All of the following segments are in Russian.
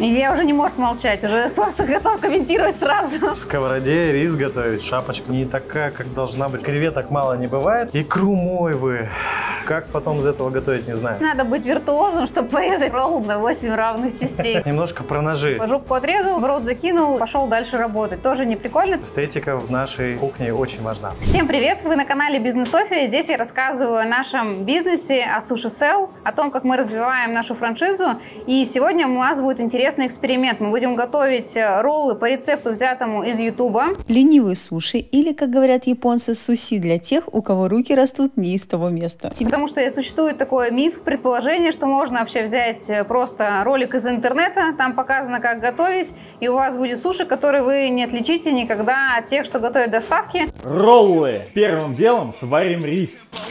Илья уже не может молчать, уже просто готов комментировать сразу. В сковороде рис готовить, шапочка не такая, как должна быть. Креветок мало не бывает. Икру мойвы. Как потом из этого готовить, не знаю. Надо быть виртуозом, чтобы порезать ролл на 8 равных частей. Немножко про ножи. Жопку отрезал, в рот закинул, пошел дальше работать. Тоже не прикольно? Эстетика в нашей кухне очень важна. Всем привет! Вы на канале Бизнес София. Здесь я рассказываю о нашем бизнесе, о Суши Сел, о том, как мы развиваем нашу франшизу. И сегодня у нас будет интересный эксперимент. Мы будем готовить роллы по рецепту, взятому из Ютуба. Ленивые суши или, как говорят японцы, суси для тех, у кого руки растут не из того места. Потому что существует такой миф, предположение, что можно вообще взять просто ролик из интернета, там показано, как готовить, и у вас будет суши, которые вы не отличите никогда от тех, что готовят доставки. Роллы. Первым делом сварим рис.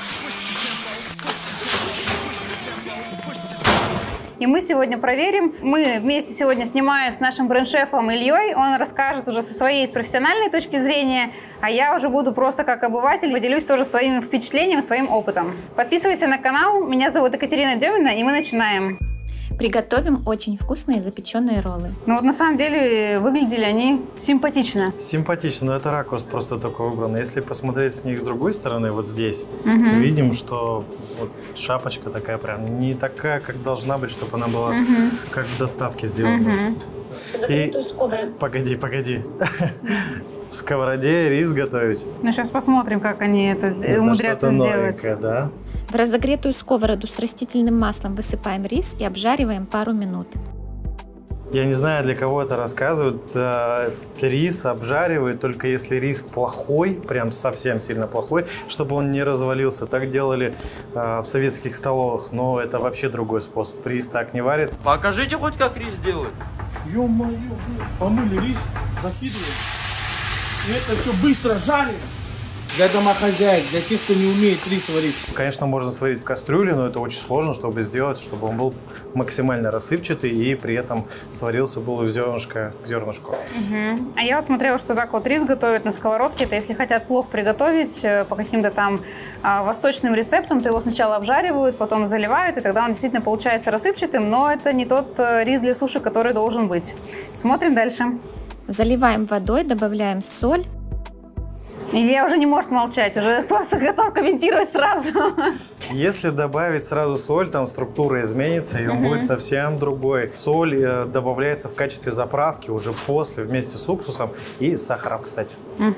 И мы сегодня проверим. Мы вместе сегодня снимаем с нашим бренд-шефом Ильей. Он расскажет уже со своей, с профессиональной точки зрения, а я уже буду просто как обыватель поделюсь тоже своими впечатлениями, своим опытом. Подписывайся на канал. Меня зовут Екатерина Демина, и мы начинаем. Приготовим очень вкусные запеченные роллы. Ну вот на самом деле выглядели они симпатично. Симпатично, но это ракурс просто такой выбран. Если посмотреть с них с другой стороны, вот здесь, мы видим, что вот шапочка такая прям не такая, как должна быть, чтобы она была как в доставке сделана. И... Погоди. В сковороде рис готовить. Ну сейчас посмотрим, как они это умудрятся сделать. Новенькое, да? В разогретую сковороду с растительным маслом высыпаем рис и обжариваем пару минут. Я не знаю, для кого это рассказывают. Рис обжаривают только если рис плохой, прям совсем сильно плохой, чтобы он не развалился. Так делали в советских столовых, но это вообще другой способ. Рис так не варится. Покажите хоть, как рис делают. Ё-моё, помыли рис, закидываем. И это все быстро жарим. Для домохозяек, для тех, кто не умеет рис варить. Конечно, можно сварить в кастрюле, но это очень сложно, чтобы сделать, чтобы он был максимально рассыпчатый и при этом сварился был из зернышка к зернышку. А я вот смотрела, что так вот рис готовят на сковородке. Это если хотят плов приготовить по каким-то там восточным рецептам, то его сначала обжаривают, потом заливают, и тогда он действительно получается рассыпчатым, но это не тот рис для суши, который должен быть. Смотрим дальше. Заливаем водой, добавляем соль. Илья уже не может молчать, уже просто готов комментировать сразу. Если добавить сразу соль, там структура изменится, и он будет совсем другой. Соль добавляется в качестве заправки уже после, вместе с уксусом и сахаром, кстати.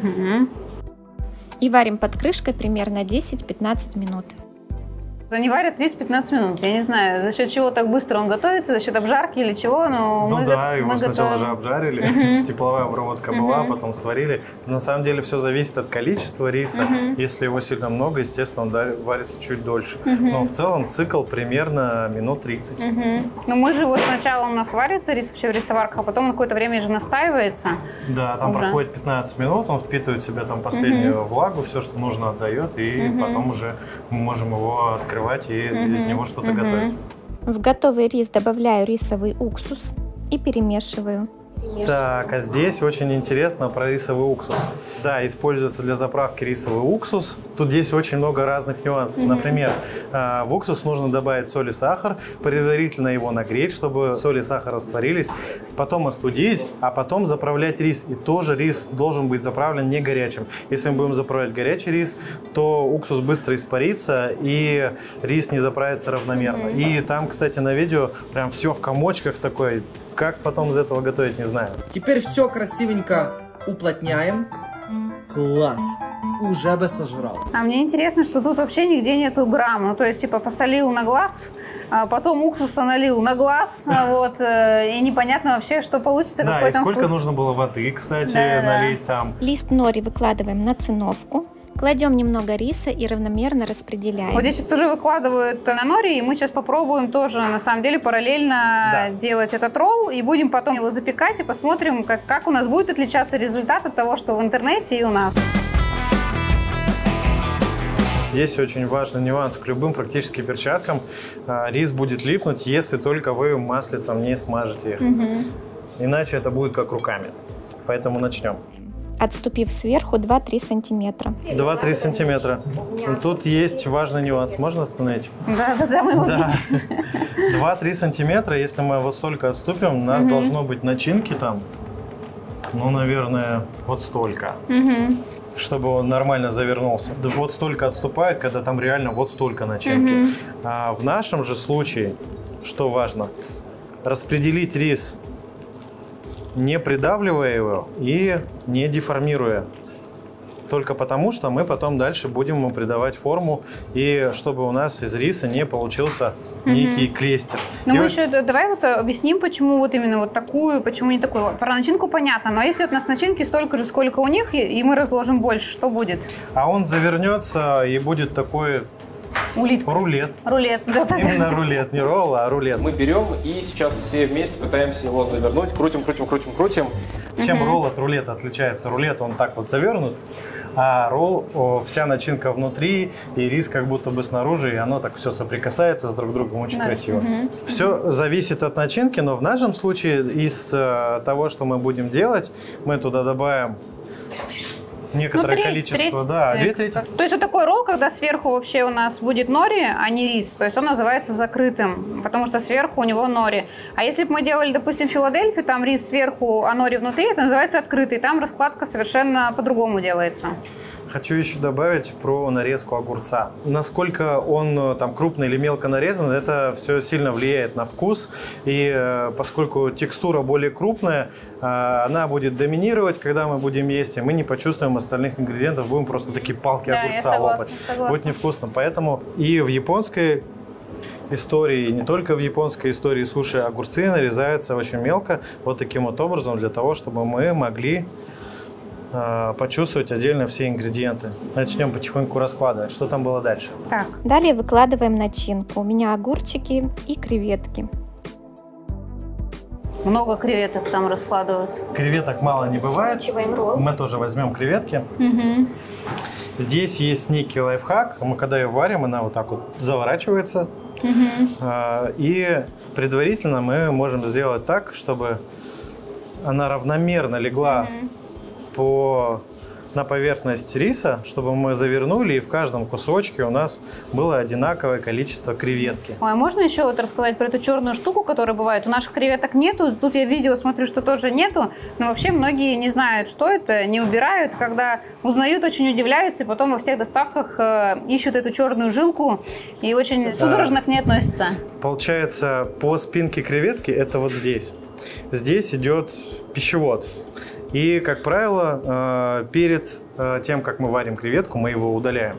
И варим под крышкой примерно 10-15 минут. Они варят рис 15 минут. Я не знаю, за счет чего так быстро он готовится, за счет обжарки или чего, но ну мы да, его сначала готовим. же обжарили, тепловая обработка была, потом сварили. На самом деле все зависит от количества риса. Если его сильно много, естественно, он варится чуть дольше. Но в целом цикл примерно минут 30. Но мы же вот сначала у нас варится рис вообще в рисоварках, а потом на какое-то время же настаивается. Да, там проходит 15 минут, он впитывает в себя там последнюю влагу, все, что нужно, отдает, и потом уже мы можем его открывать и из него что-то готовить. В готовый рис добавляю рисовый уксус и перемешиваю. Так, а здесь очень интересно про рисовый уксус. Да, используется для заправки рисовый уксус. Тут здесь очень много разных нюансов. Например, в уксус нужно добавить соль и сахар, предварительно его нагреть, чтобы соль и сахар растворились, потом остудить, а потом заправлять рис. И тоже рис должен быть заправлен не горячим. Если мы будем заправлять горячий рис, то уксус быстро испарится и рис не заправится равномерно. И там, кстати, на видео прям все в комочках такой. Как потом из этого готовить, не знаю. Теперь все красивенько уплотняем. Класс. Уже бы сожрал. А мне интересно, что тут вообще нигде нету грамм. Ну, то есть, типа, посолил на глаз, а потом уксуса налил на глаз, вот, и непонятно вообще, что получится, да, какой и там сколько вкус. нужно было воды, кстати, налить там. Лист нори выкладываем на циновку. Кладем немного риса и равномерно распределяем. Вот здесь сейчас уже выкладывают на нори, и мы сейчас попробуем тоже, на самом деле, параллельно делать этот ролл, и будем потом его запекать, и посмотрим, как у нас будет отличаться результат от того, что в интернете и у нас. Есть очень важный нюанс к любым практически перчаткам. Рис будет липнуть, если только вы маслицем не смажете их. Иначе это будет как руками. Поэтому начнем. отступив сверху 2-3 сантиметра. 2-3 сантиметра. Тут есть важный нюанс. Можно остановить? Да, мы его Да. 2-3 сантиметра, если мы вот столько отступим, у нас должно быть начинки там, ну, наверное, вот столько. Чтобы он нормально завернулся. Вот столько отступает, когда там реально вот столько начинки. А в нашем же случае, что важно, распределить рис, не придавливая его и не деформируя. Только потому, что мы потом дальше будем ему придавать форму, и чтобы у нас из риса не получился некий крестик. Ну, мы еще давай вот объясним, почему вот именно вот такую, почему не такую. Про начинку понятно, но если у нас начинки столько же, сколько у них, и мы разложим больше, что будет? А он завернется и будет такой Улитка. рулет. Рулет, да. Именно рулет, не ролл, а рулет. Мы берем и сейчас все вместе пытаемся его завернуть, крутим. Чем ролл от рулета отличается? Рулет, он так вот завернут, а ролл, вся начинка внутри, и рис как будто бы снаружи, и оно так все соприкасается с друг другом очень красиво. Все зависит от начинки, но в нашем случае из того, что мы будем делать, мы туда добавим некоторое количество, да, 2/3. То есть вот такой ролл, когда сверху вообще у нас будет нори, а не рис, то есть он называется закрытым, потому что сверху у него нори. А если бы мы делали, допустим, Филадельфию, там рис сверху, а нори внутри, это называется открытый, там раскладка совершенно по-другому делается. Хочу еще добавить про нарезку огурца. Насколько он там крупно или мелко нарезан, это все сильно влияет на вкус. И поскольку текстура более крупная, она будет доминировать, когда мы будем есть, и мы не почувствуем остальных ингредиентов, будем просто такие палки огурца лопать. Будет невкусно. Поэтому и в японской истории, и не только в японской истории суши, огурцы нарезаются очень мелко, вот таким вот образом, для того, чтобы мы могли почувствовать отдельно все ингредиенты. Начнем потихоньку раскладывать. Что там было дальше? Так. Далее выкладываем начинку. У меня огурчики и креветки. Много креветок там раскладывают. Креветок мало не бывает. Мы тоже возьмем креветки. Здесь есть некий лайфхак. Мы когда ее варим, она вот так вот заворачивается. И предварительно мы можем сделать так, чтобы она равномерно легла на поверхность риса, чтобы мы завернули, и в каждом кусочке у нас было одинаковое количество креветки. Ой, можно еще вот рассказать про эту черную штуку, которая бывает? У наших креветок нету, тут я видео смотрю, что тоже нету, но вообще многие не знают, что это, не убирают. Когда узнают, очень удивляются, и потом во всех доставках ищут эту черную жилку и очень судорожно к ней относятся. Получается, по спинке креветки это вот здесь. Здесь идет пищевод. И, как правило, перед тем, как мы варим креветку, мы его удаляем.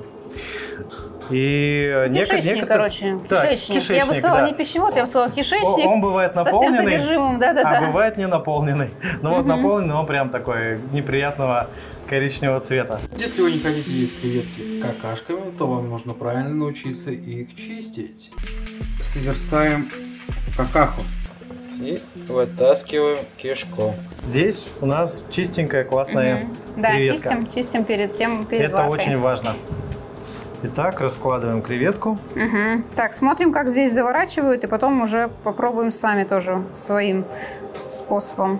И кишечник, короче. Да, кишечник. Я бы сказала не пищевод, я бы сказала кишечник. Он бывает наполненный, со всем содержимым, а бывает не наполненный. Но вот наполненный, он прям такой неприятного коричневого цвета. Если вы не хотите есть креветки с какашками, то вам нужно правильно научиться их чистить. Созерцаем какаху. И вытаскиваем кишку. Здесь у нас чистенькая, классная креветка. Да, чистим перед Это варкой. очень важно. Итак, раскладываем креветку. Так, смотрим, как здесь заворачивают, и потом уже попробуем сами тоже своим способом.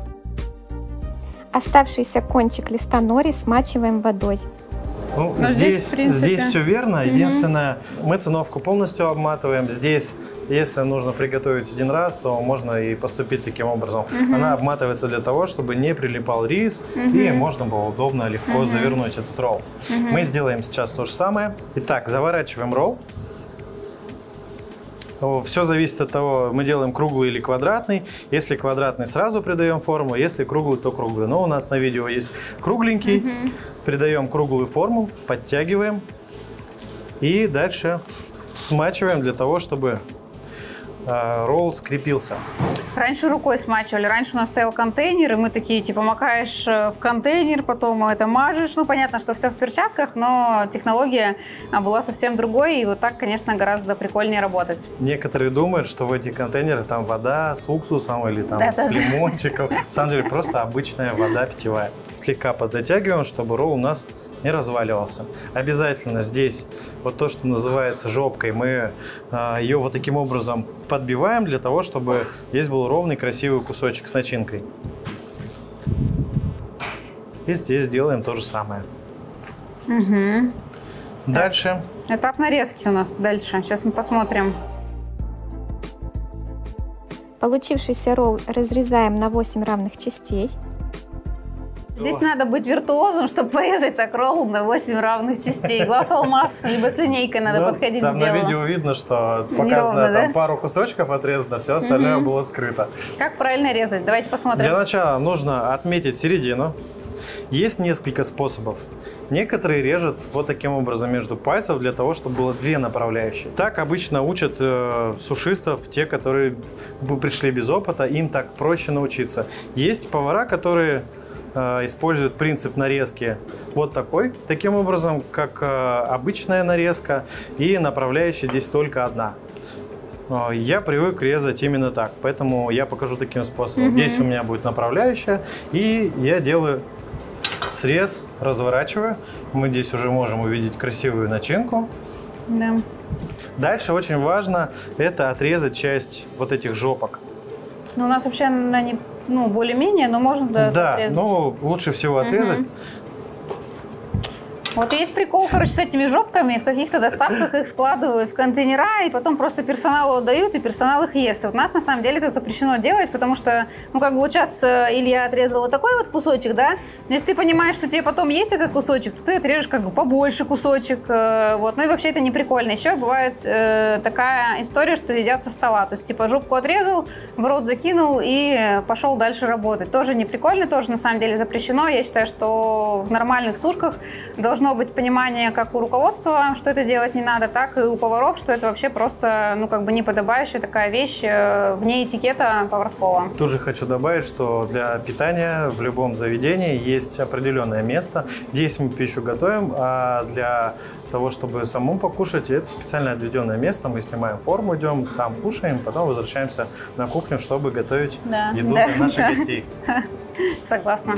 Оставшийся кончик листа нори смачиваем водой. Ну, Но здесь, в принципе... здесь все верно. Единственное, мы циновку полностью обматываем. Здесь, если нужно приготовить один раз, то можно и поступить таким образом. Она обматывается для того, чтобы не прилипал рис, и можно было удобно, легко завернуть этот ролл. Мы сделаем сейчас то же самое. Итак, заворачиваем ролл. Все зависит от того, мы делаем круглый или квадратный. Если квадратный, сразу придаем форму, если круглый, то круглый. Но у нас на видео есть кругленький. Придаем круглую форму, подтягиваем и дальше смачиваем для того, чтобы ролл скрепился. Раньше рукой смачивали. Раньше у нас стоял контейнер, и мы такие, типа, макаешь в контейнер, потом это мажешь. Ну, понятно, что все в перчатках, но технология была совсем другой, и вот так, конечно, гораздо прикольнее работать. Некоторые думают, что в эти контейнеры там вода с уксусом или там с лимончиком. На самом деле просто обычная вода питьевая. Слегка подзатягиваем, чтобы ролл у нас не разваливался. Обязательно здесь вот то, что называется жопкой, мы ее вот таким образом подбиваем для того, чтобы здесь был ровный красивый кусочек с начинкой. И здесь делаем то же самое. Угу. Дальше. Этап нарезки у нас дальше. Сейчас мы посмотрим. Получившийся ролл разрезаем на 8 равных частей. Здесь надо быть виртуозом, чтобы порезать так ролл на 8 равных частей. Глаз алмаз, либо с линейкой надо подходить к Там делу. на видео видно, что показано Неровно, там да? пару кусочков отрезано, все остальное было скрыто. Как правильно резать? Давайте посмотрим. Для начала нужно отметить середину. Есть несколько способов. Некоторые режут вот таким образом между пальцев, для того, чтобы было две направляющие. Так обычно учат сушистов, те, которые пришли без опыта, им так проще научиться. Есть повара, которые используют принцип нарезки вот таким образом, как обычная нарезка, и направляющая здесь только одна. Я привык резать именно так, поэтому я покажу таким способом. Здесь у меня будет направляющая, и я делаю срез, разворачиваю. Мы здесь уже можем увидеть красивую начинку. Да. Дальше очень важно это отрезать часть вот этих жопок. Ну, у нас вообще они, более-менее, но можно отрезать. Ну, лучше всего отрезать. Вот есть прикол, с этими жопками. В каких-то доставках их складывают в контейнера, и потом просто персоналу отдают, и персонал их ест. Вот у нас, на самом деле, это запрещено делать, потому что, вот сейчас Илья отрезал вот такой вот кусочек, да? Но если ты понимаешь, что тебе потом есть этот кусочек, то ты отрежешь побольше кусочек. Ну и вообще это не прикольно. Еще бывает такая история, что едят со стола. То есть, жопку отрезал, в рот закинул и пошел дальше работать. Тоже не прикольно, тоже, на самом деле, запрещено. Я считаю, что в нормальных сушках должно быть понимание как у руководства, что это делать не надо, так и у поваров, что это вообще просто, неподобающая такая вещь вне этикета поварского. Тут же хочу добавить, что для питания в любом заведении есть определенное место. Здесь мы пищу готовим, а для того, чтобы самому покушать, это специально отведенное место. Мы снимаем форму, идем, там кушаем, потом возвращаемся на кухню, чтобы готовить еду для наших гостей. Согласна.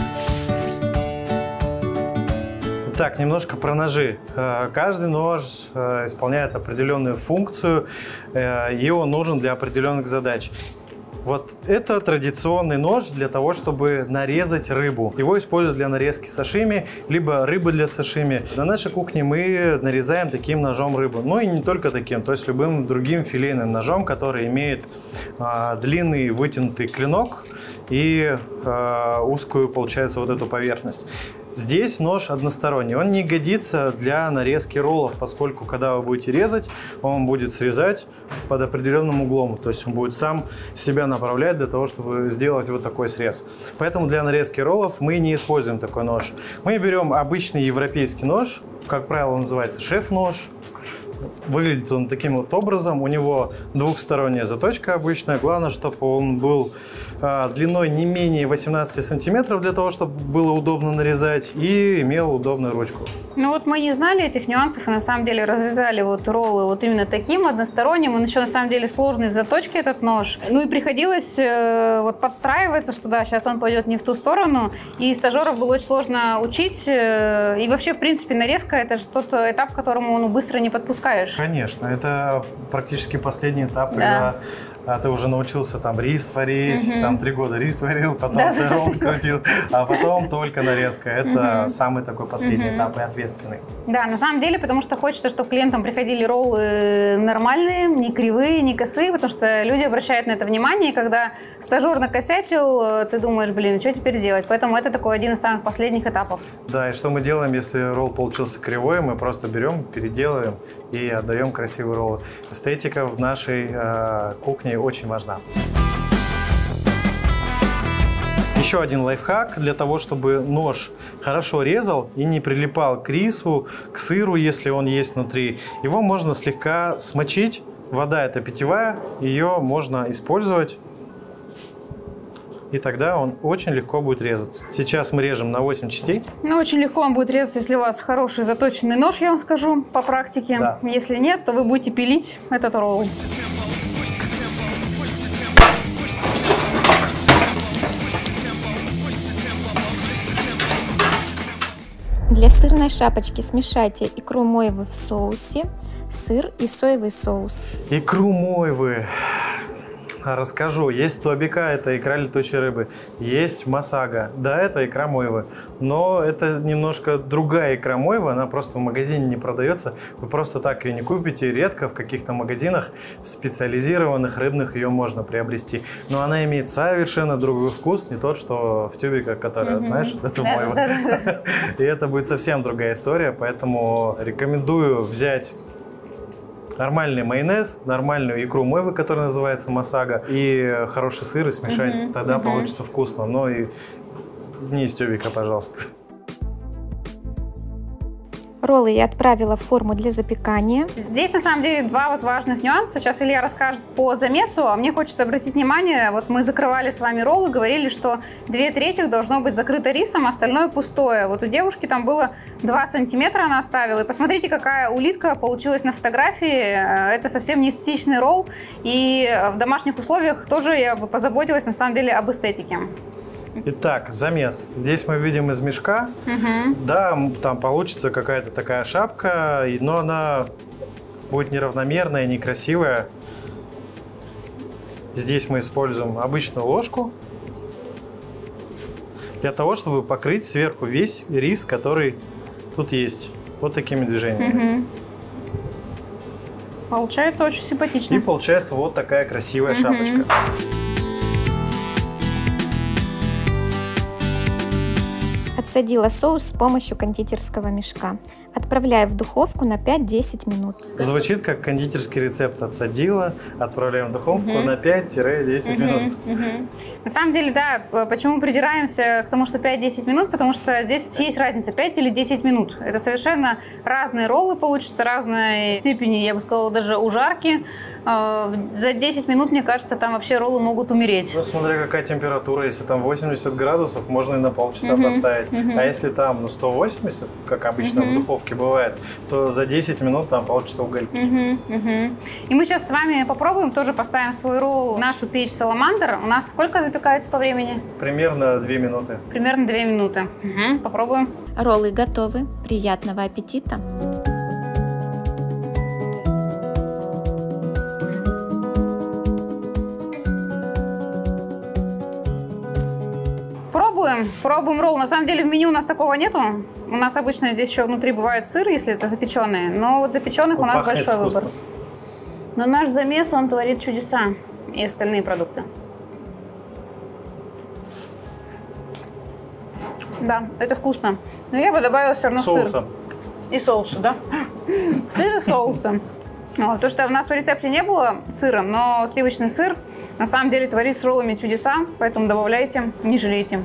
Так, немножко про ножи. Каждый нож исполняет определенную функцию, и он нужен для определенных задач. Вот это традиционный нож для того, чтобы нарезать рыбу. Его используют для нарезки сашими, либо рыбы для сашими. На нашей кухне мы нарезаем таким ножом рыбу. Ну и не только таким, то есть любым другим филейным ножом, который имеет длинный вытянутый клинок и узкую, получается, вот эту поверхность. Здесь нож односторонний, он не годится для нарезки роллов, поскольку когда вы будете резать, он будет срезать под определенным углом, то есть он будет сам себя направлять для того, чтобы сделать вот такой срез. Поэтому для нарезки роллов мы не используем такой нож. Мы берем обычный европейский нож, как правило, он называется шеф-нож. Выглядит он таким вот образом, у него двухсторонняя заточка обычная, главное, чтобы он был длиной не менее 18 сантиметров, для того, чтобы было удобно нарезать, и имел удобную ручку. Ну вот мы не знали этих нюансов, и на самом деле разрезали вот роллы вот именно таким односторонним, он еще на самом деле сложный в заточке этот нож. Ну и приходилось вот подстраиваться, что да, сейчас он пойдет не в ту сторону, и стажеров было очень сложно учить, и вообще, в принципе, нарезка — это же тот этап, к которому быстро не подпускаешь. Конечно, это практически последний этап, когда ты уже научился там рис варить, там 3 года рис варил, потом ты ролл крутил, а потом только нарезка. Это самый такой последний этап и ответственный. Да, на самом деле, потому что хочется, чтобы клиентам приходили роллы нормальные, не кривые, не косые, потому что люди обращают на это внимание, и когда стажер накосячил, ты думаешь, блин, что теперь делать? Поэтому это такой один из самых последних этапов. Да, и что мы делаем, если ролл получился кривой, мы просто берем, переделываем и отдаем красивый ролл. Эстетика в нашей кухне очень важна. Еще один лайфхак для того, чтобы нож хорошо резал и не прилипал к рису, к сыру, если он есть внутри. Его можно слегка смочить. Вода — это питьевая, ее можно использовать. И тогда он очень легко будет резаться. Сейчас мы режем на 8 частей. Ну, очень легко он будет резаться, если у вас хороший заточенный нож, я вам скажу, по практике. Да. Если нет, то вы будете пилить этот ролл. Для сырной шапочки смешайте икру мойвы в соусе, сыр и соевый соус. Икру мойвы. Расскажу. Есть тобика, это икра летучей рыбы. Есть масага, да, это икра мойвы. Но это немножко другая икра мойвы, она просто в магазине не продается. Вы просто так ее не купите. Редко в каких-то магазинах специализированных рыбных ее можно приобрести. Но она имеет совершенно другой вкус, не тот, что в тюбиках, которая, знаешь, это мойва. И это будет совсем другая история, поэтому рекомендую взять нормальный майонез, нормальную икру мойвы, которая называется масага, и хороший сыр, и смешать. Тогда получится вкусно. Но и не из тюбика, пожалуйста. Роллы я отправила в форму для запекания. Здесь на самом деле два вот важных нюанса. Сейчас Илья расскажет по замесу, а мне хочется обратить внимание, вот мы закрывали с вами роллы, говорили, что 2/3 должно быть закрыто рисом, остальное пустое. Вот у девушки там было 2 сантиметра она оставила. И посмотрите, какая улитка получилась на фотографии. Это совсем не эстетичный ролл. И в домашних условиях тоже я бы позаботилась на самом деле об эстетике. Итак, замес. Здесь мы видим из мешка. Да, там получится какая-то такая шапка, но она будет неравномерная, некрасивая. Здесь мы используем обычную ложку для того, чтобы покрыть сверху весь рис, который тут есть. Вот такими движениями. Получается очень симпатично. И получается вот такая красивая шапочка. Отсадила соус с помощью кондитерского мешка. Отправляю в духовку на 5-10 минут. Звучит как кондитерский рецепт. Отсадила, отправляем в духовку на 5-10 минут. На самом деле, да, почему придираемся к тому, что 5-10 минут, потому что здесь есть разница 5 или 10 минут. Это совершенно разные роллы получатся, разной степени, я бы сказала, даже ужарки. За 10 минут, мне кажется, там вообще роллы могут умереть. Ну, смотря какая температура. Если там 80 градусов, можно и на полчаса поставить. А если там 180, как обычно в духовке бывает, то за 10 минут там получится угольки. И мы сейчас с вами попробуем, тоже поставим свой ролл в нашу печь Саламандр. У нас сколько запекается по времени? Примерно 2 минуты. Примерно 2 минуты. Попробуем. Роллы готовы. Приятного аппетита! Пробуем ролл. На самом деле в меню у нас такого нету. У нас обычно здесь еще внутри бывает сыр, если это запеченные. Но вот запеченных у нас большой выбор. Но наш замес, он творит чудеса. И остальные продукты. Да, это вкусно. Но я бы добавила все равно сыр. И соуса, да? Сыр и соуса. То, что у нас в рецепте не было сыра, но сливочный сыр на самом деле творит с роллами чудеса, поэтому добавляйте, не жалейте.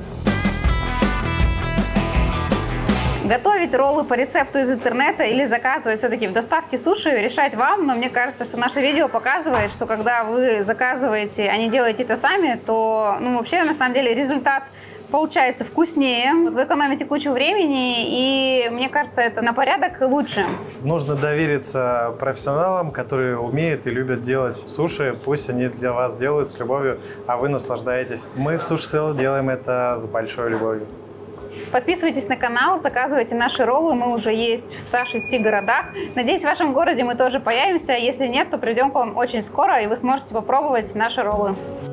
Готовить роллы по рецепту из интернета или заказывать все-таки в доставке суши решать вам, но мне кажется, что наше видео показывает, что когда вы заказываете, а не делаете это сами, то вообще на самом деле результат получается вкуснее, вы экономите кучу времени, и мне кажется, это на порядок лучше. Нужно довериться профессионалам, которые умеют и любят делать суши. Пусть они для вас делают с любовью, а вы наслаждаетесь. Мы в Суши Сэл делаем это с большой любовью. Подписывайтесь на канал, заказывайте наши роллы, мы уже есть в 106 городах. Надеюсь, в вашем городе мы тоже появимся. Если нет, то придем к вам очень скоро, и вы сможете попробовать наши роллы.